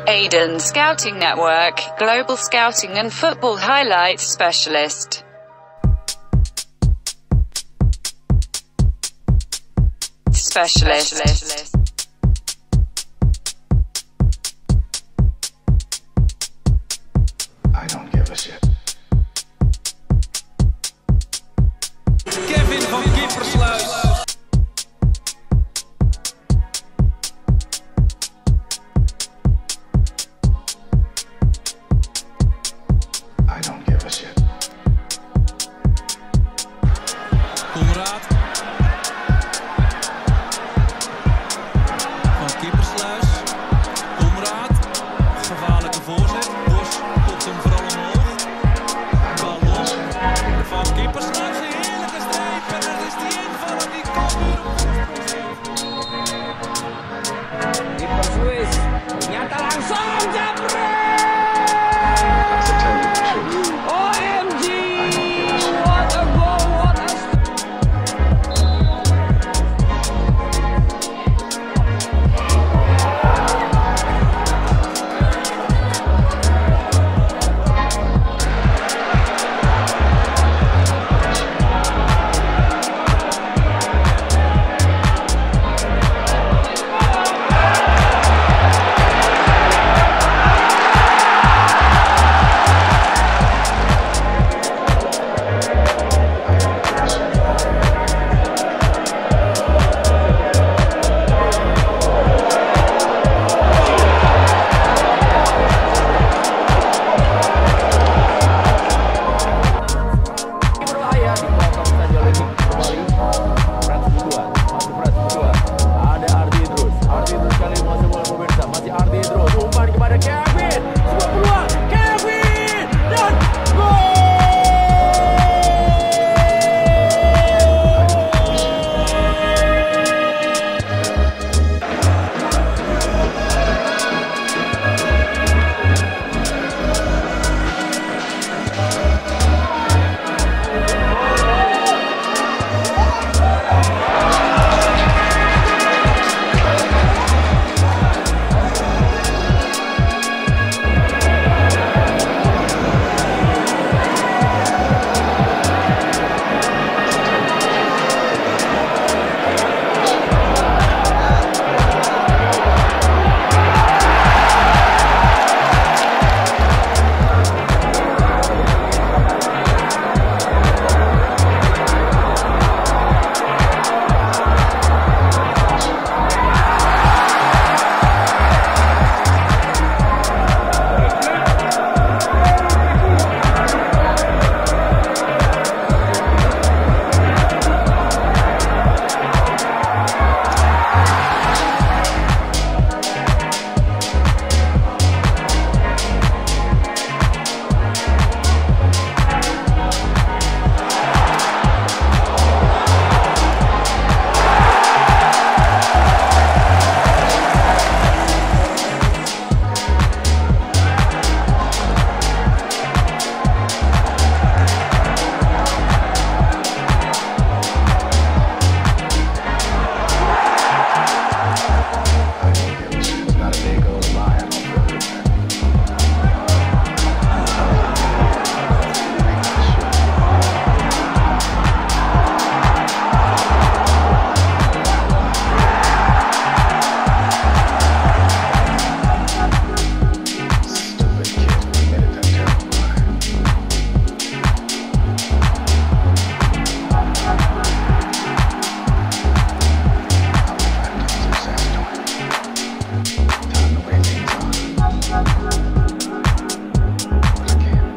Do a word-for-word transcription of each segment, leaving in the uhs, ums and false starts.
Aiden Scouting Network, Global Scouting and Football Highlights Specialist. Specialist. Specialist. I don't give a shit. Kevin van Kippersluis. I don't give a shit. Conrad van Kippersluis. Conrad, gevaarlijke voorzet. Bos komt hem vooral omhoog. Ballon van Kippersluis. Een heerlijke streep. En dat is die invaller die kan weer op Kippersluis. Ternyata langsung jabret. To tell you the truth, O M G! What a goal! What a berbahaya dipotong saja oleh Nick kembali. Frans berdua, masih Frans berdua. Ada Ardi Idrus, Ardi Idrus kali ini masih bola pemirsa, masih Ardi Idrus. Umpan kepada Kevin, sebuah peluang, Kevin dan gol! not a day goes by I don't feel good. Stupid kid who committed that terrible crime. I'll be trying to talk success to him. Tell him the way things are. But I can't.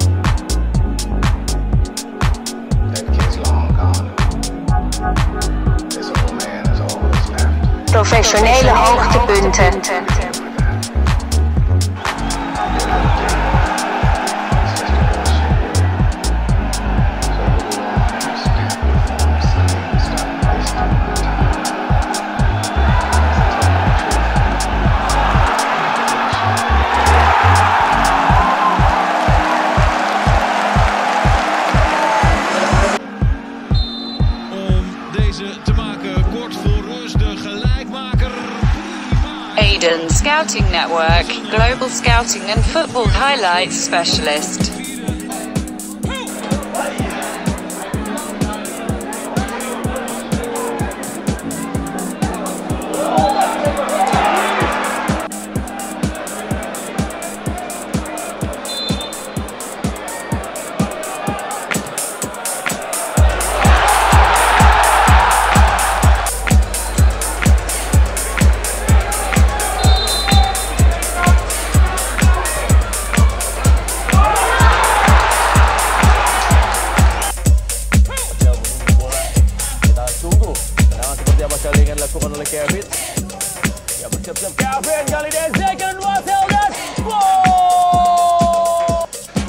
That kid's long gone. This old man has always left. Professionele hoogtepunten. It's just a bullshit. So move on and step before something stop wasting my time. om deze te maken. Kort voor rust de gelijkmaker. Prima. Aiden Scouting Network, Global Scouting and Football Highlights Specialist. Dilakukan oleh Kevin. Ya bersiap-siap Kevin kali ini second was held dan goal!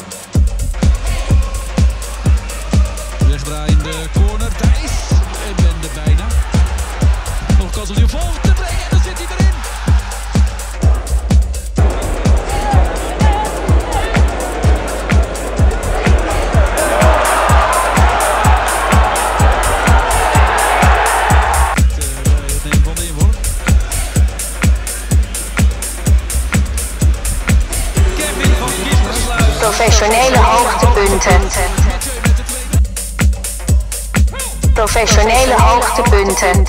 Wegdraai in de corner, Thijs. En ben er bijna. Nog kans om die vol te brengen en dan zit hij erin. Professionele hoogtepunten. Professionele hoogtepunten.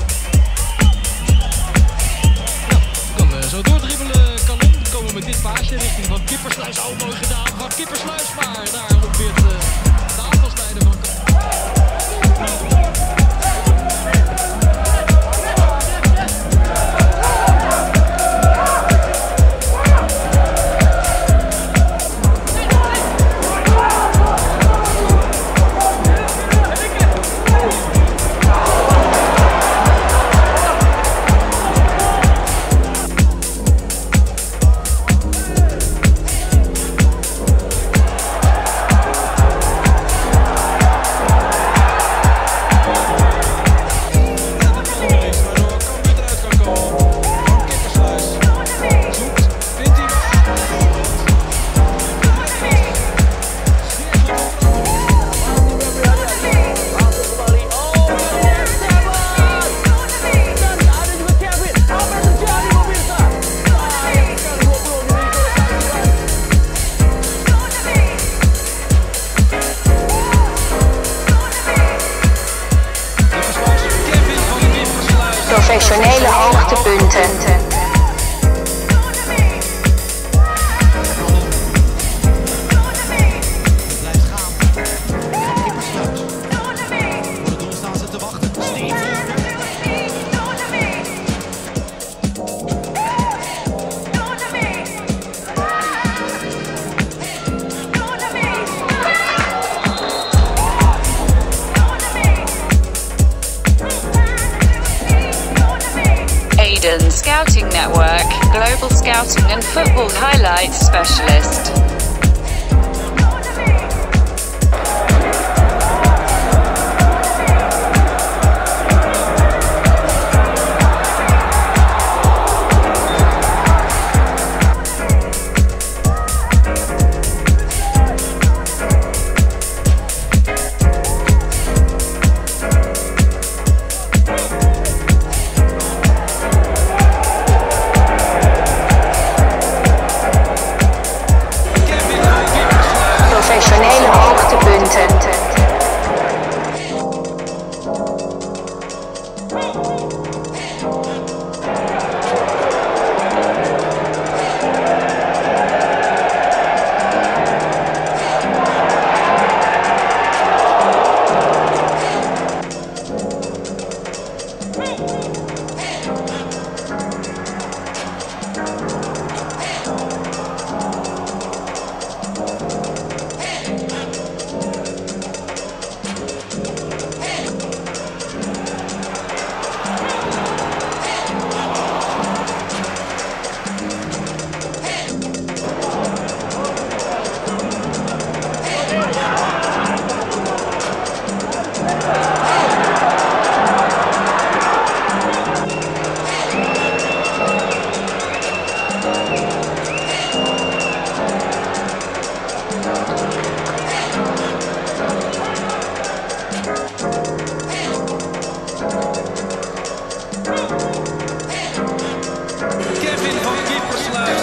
Kan uh, zo doordribbelen, kan om. Komen we met dit paasje richting Van Kippersluis. Oh, mooi gedaan van Kippersluis, maar daar op weer uh, de aanvalsleider van. Professionele hoogtepunten. Blijft gaan. Kippersluis. Voor het doel staan ze te wachten. Aiden Scouting Network, Global Scouting and Football Highlights Specialist.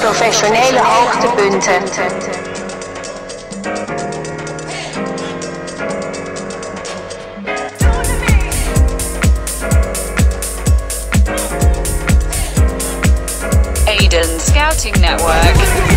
Professionele hoogtepunten. Aiden Scouting Network.